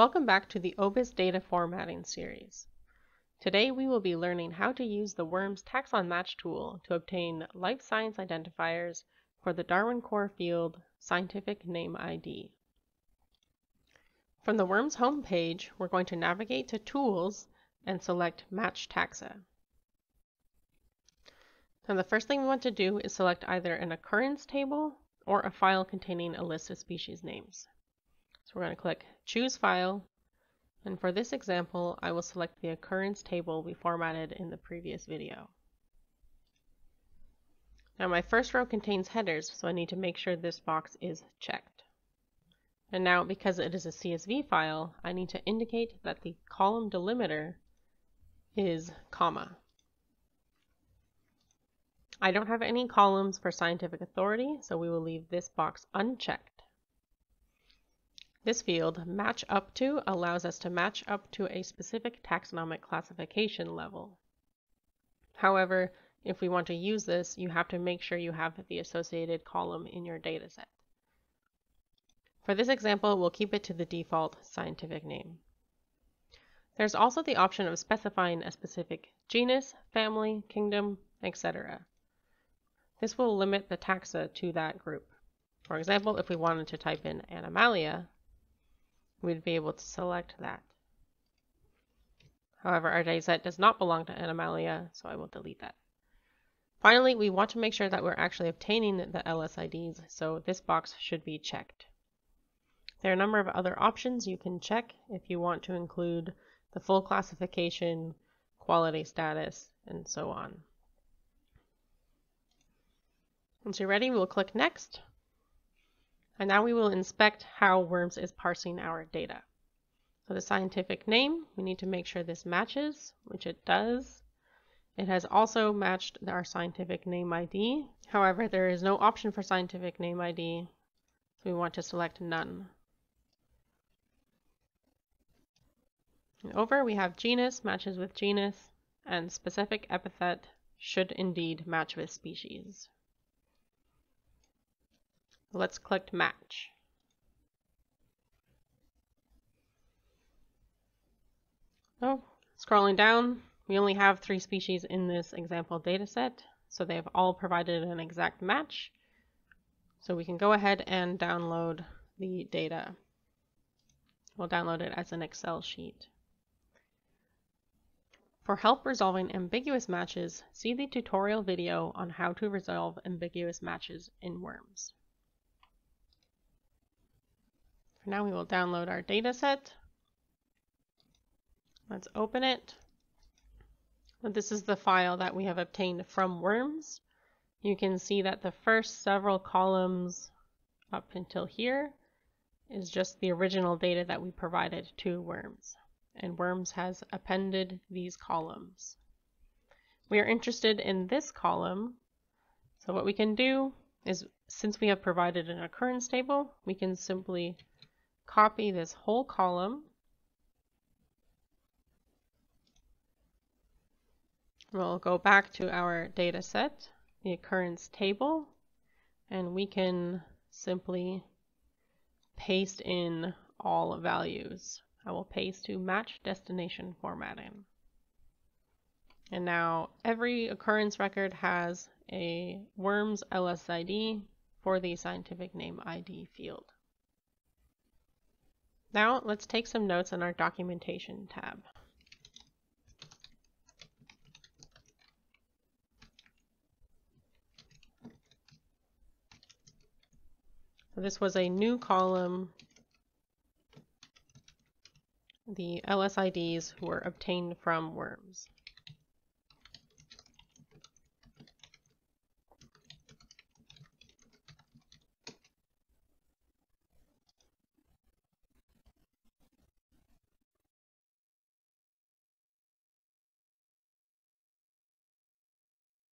Welcome back to the OBIS data formatting series. Today we will be learning how to use the WoRMS taxon match tool to obtain life science identifiers for the Darwin Core field scientificNameID. From the WoRMS homepage, we're going to navigate to Tools and select Match Taxa. Now the first thing we want to do is select either an occurrence table or a file containing a list of species names. So we're going to click Choose File, and for this example, I will select the occurrence table we formatted in the previous video. Now my first row contains headers, so I need to make sure this box is checked. And now, because it is a CSV file, I need to indicate that the column delimiter is comma. I don't have any columns for scientific authority, so we will leave this box unchecked. This field, Match Up To, allows us to match up to a specific taxonomic classification level. However, if we want to use this, you have to make sure you have the associated column in your dataset. For this example, we'll keep it to the default scientific name. There's also the option of specifying a specific genus, family, kingdom, etc. This will limit the taxa to that group. For example, if we wanted to type in Animalia, we'd be able to select that. However, our dataset does not belong to Animalia, so I will delete that. Finally, we want to make sure that we're actually obtaining the LSIDs, so this box should be checked. There are a number of other options you can check if you want to include the full classification, quality status, and so on. Once you're ready, we'll click Next. And now we will inspect how WoRMS is parsing our data. So the scientific name, we need to make sure this matches, which it does. It has also matched our scientific name ID. However, there is no option for scientific name ID, so we want to select None. And over, we have genus matches with genus, and specific epithet should indeed match with species. Let's click Match. Oh, scrolling down, we only have 3 species in this example dataset, so they have all provided an exact match. So we can go ahead and download the data. We'll download it as an Excel sheet. For help resolving ambiguous matches, see the tutorial video on how to resolve ambiguous matches in WoRMS. For now, we will download our dataset. Let's open it. This is the file that we have obtained from WoRMS. You can see that the first several columns up until here is just the original data that we provided to WoRMS. And WoRMS has appended these columns. We are interested in this column, so what we can do is, since we have provided an occurrence table, we can simply copy this whole column. We'll go back to our data set, the occurrence table, and we can simply paste in all values. I will paste to match destination formatting. And now every occurrence record has a WoRMS LSID for the scientific name ID field. Now let's take some notes in our documentation tab. So this was a new column, the LSIDs were obtained from WoRMS.